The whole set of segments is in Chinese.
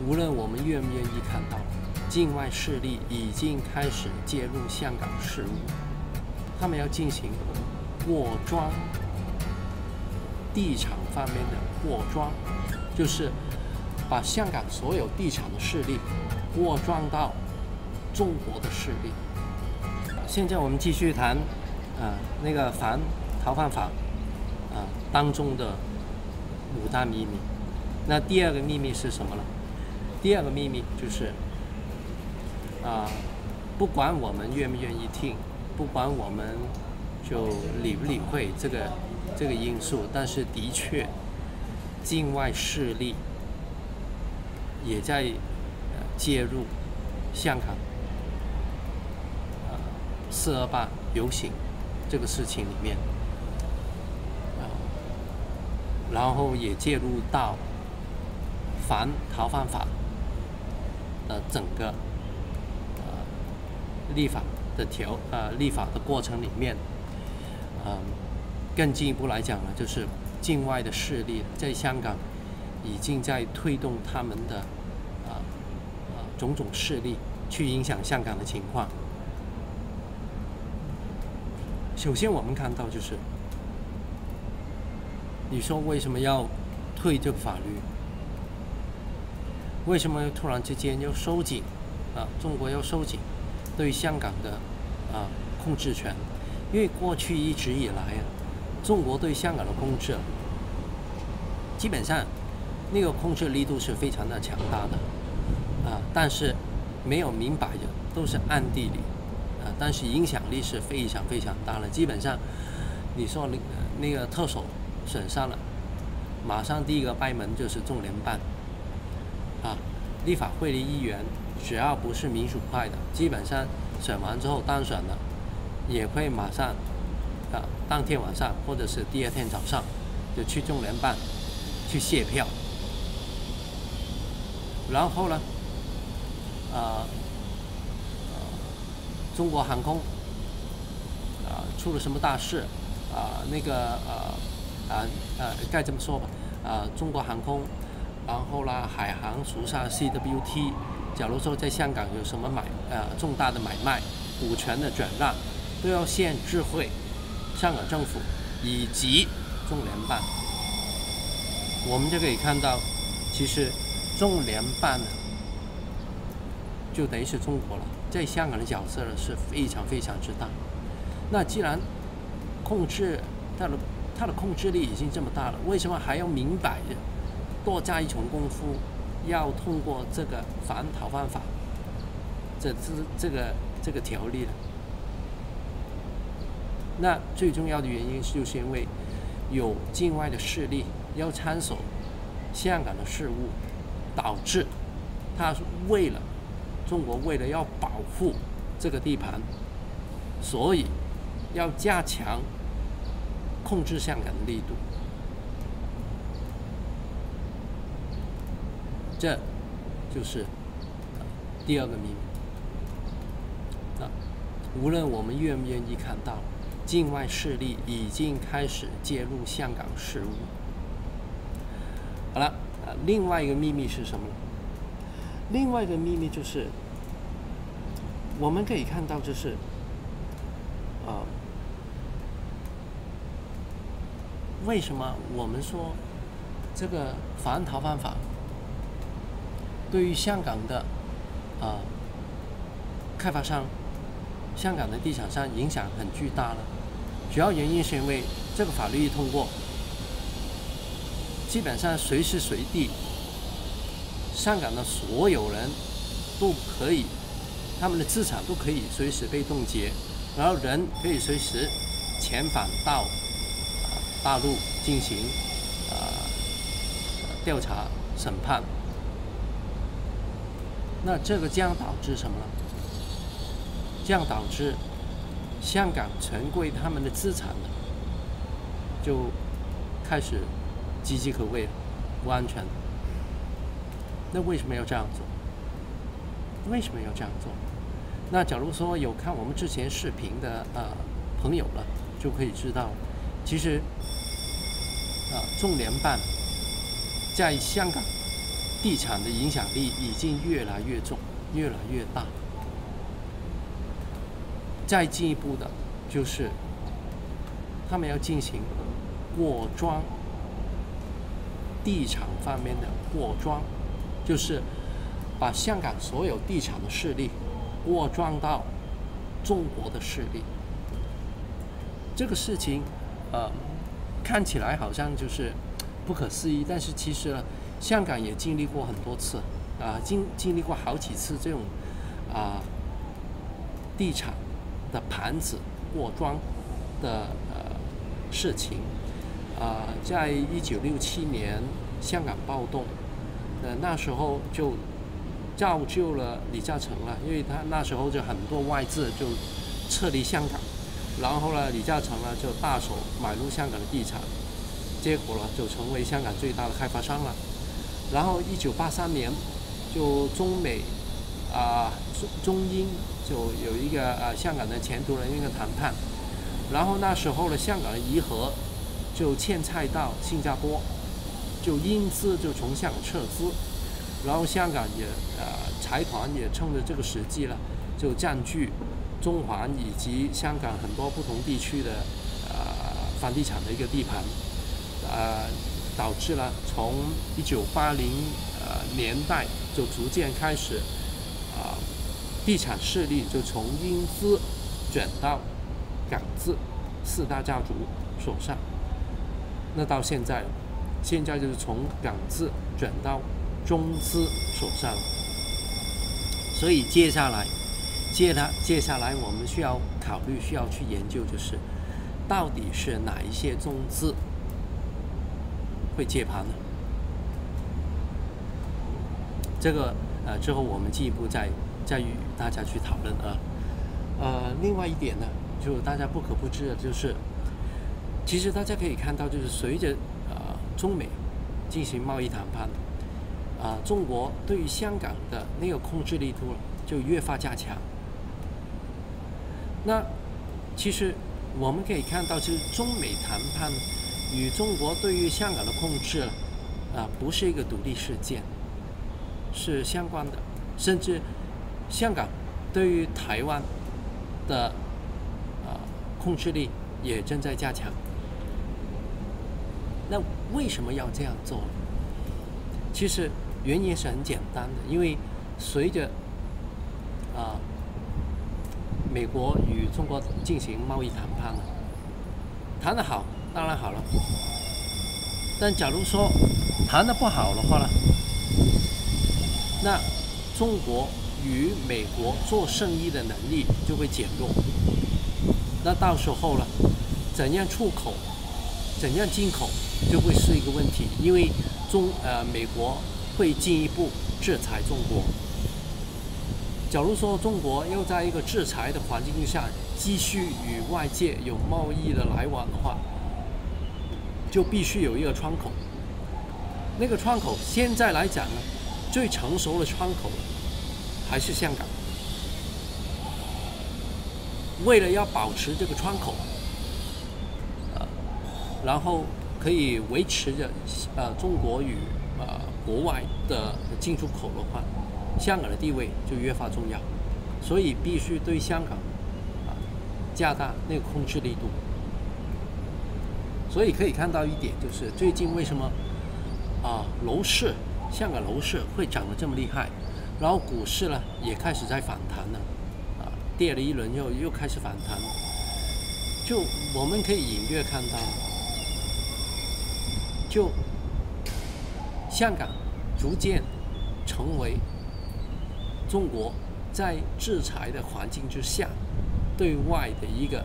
无论我们愿不愿意看到，境外势力已经开始介入香港事务，他们要进行扩庄，地产方面的扩庄，就是把香港所有地产的势力扩庄到中国的势力。现在我们继续谈那个反逃犯法当中的5大秘密。那第二个秘密是什么呢？第二个秘密就是不管我们愿不愿意听，不管我们就理不理会这个因素，但是的确境外势力也在介入香港428游行这个事情里面，然后也介入到反逃犯法的整个立法的过程里面，更进一步来讲呢，就是境外的势力在香港已经在推动他们的种种势力去影响香港的情况。首先我们看到就是，你说为什么要推这个法律？为什么突然之间要收紧中国要收紧对香港的控制权？因为过去一直以来中国对香港的控制基本上那个控制力度是非常的强大的但是没有明摆的，都是暗地里但是影响力是非常非常大的。基本上你说那个特首选上了，马上第一个掰门就是中联办立法会的议员只要不是民主派的，基本上选完之后当选了，也会马上当天晚上或者是第二天早上就去中联办去卸票。然后呢中国航空出了什么大事该这么说吧中国航空，然后啦海航属下 CWT， 假如说在香港有什么重大的买卖、股权的转让，都要先知会香港政府以及中联办。我们就可以看到，其实中联办就等于是中国了，在香港的角色是非常非常之大。那既然控制它的控制力已经这么大了，为什么还要明摆着多加一重功夫，要通过这个反逃犯法这个条例呢？那最重要的原因就是因为有境外的势力要参手香港的事务，导致中国为了要保护这个地盘，所以要加强控制香港的力度。这就是第二个秘密。无论我们愿不愿意看到，境外势力已经开始介入香港事务。好了，另外一个秘密是什么呢？另外一个秘密就是，我们可以看到，就是为什么我们说这个反逃犯法对于香港的开发商、香港的地产商影响很巨大了？主要原因是因为这个法律一通过，基本上随时随地，香港的所有人都可以，他们的资产都可以随时被冻结，然后人可以随时遣返到大陆进行调查审判。那这个将导致什么呢？将导致香港权贵他们的资产就开始岌岌可危了，不安全。那为什么要这样做？为什么要这样做？那假如说有看我们之前视频的朋友了，就可以知道，其实中联办在香港地产的影响力已经越来越重，越来越大。再进一步的，就是他们要进行过庄，地产方面的过庄，就是把香港所有地产的势力过庄到中国的势力。这个事情，看起来好像就是不可思议，但是其实呢，香港也经历过很多次，经历过好几次这种地产的盘子过庄的事情。在1967年香港暴动，那时候就造就了李嘉诚了，因为他那时候就很多外资就撤离香港，然后呢，李嘉诚呢就大手买入香港的地产，结果呢就成为香港最大的开发商了。然后1983年就中美中英就有一个香港的前途的一个谈判，然后那时候呢，香港的怡和就欠债到新加坡，就英资就从香港撤资，然后香港也财团也趁着这个时机了，就占据中环以及香港很多不同地区的房地产的一个地盘，导致了从1980年代就逐渐开始地产势力就从英资转到港资四大家族手上。那到现在就是从港资转到中资手上，所以接下来我们需要考虑、需要去研究，就是到底是哪一些中资会接盘呢？这个之后我们进一步再与大家去讨论另外一点呢，就大家不可不知的就是。其实大家可以看到，就是随着中美进行贸易谈判，中国对于香港的那个控制力度就越发加强。那其实我们可以看到，就是中美谈判与中国对于香港的控制不是一个独立事件，是相关的。甚至香港对于台湾的控制力也正在加强。那为什么要这样做？其实原因是很简单的，因为随着美国与中国进行贸易谈判谈得好当然好了，但假如说谈得不好的话呢，那中国与美国做生意的能力就会减弱。那到时候呢，怎样出口，怎样进口就会是一个问题，因为美国会进一步制裁中国。假如说中国要在一个制裁的环境下继续与外界有贸易的来往的话，就必须有一个窗口。那个窗口现在来讲呢，最成熟的窗口还是香港。为了要保持这个窗口，然后可以维持着中国与国外的进出口的话，香港的地位就越发重要，所以必须对香港加大那个控制力度。所以可以看到一点，就是最近为什么楼市，香港楼市会涨得这么厉害，然后股市呢也开始在反弹了，跌了一轮又开始反弹，就我们可以隐约看到，就香港逐渐成为中国在制裁的环境之下对外的一个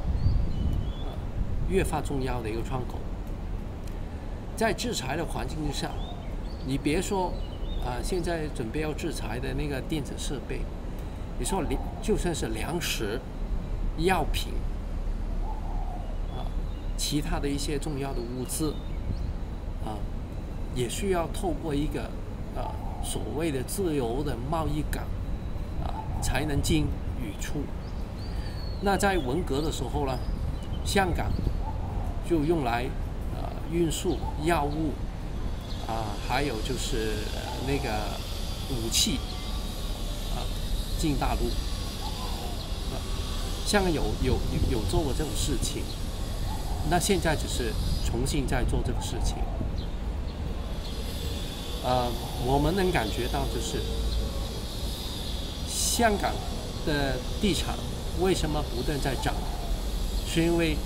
越发重要的一个窗口。在制裁的环境之下，你别说现在准备要制裁的那个电子设备，你说就算是粮食、药品其他的一些重要的物资也需要透过一个所谓的自由的贸易港才能进与出。那在文革的时候呢，香港就用来运输药物还有就是那个武器进大陆。香港有做过这种事情，那现在只是重新在做这个事情。我们能感觉到就是香港的地产为什么不断在涨，是因为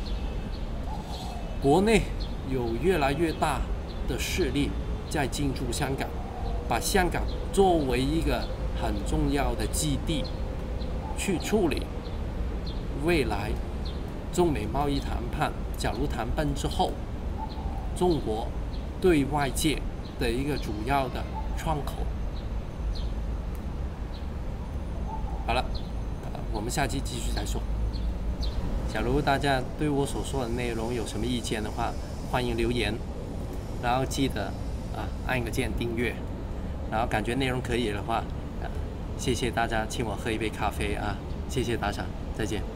国内有越来越大的势力在进驻香港，把香港作为一个很重要的基地去处理未来中美贸易谈判假如谈崩之后，中国对外界的一个主要的窗口。好了，我们下期继续再说。假如大家对我所说的内容有什么意见的话，欢迎留言，然后记得按个键订阅，然后感觉内容可以的话，谢谢大家请我喝一杯咖啡啊，谢谢大家，再见。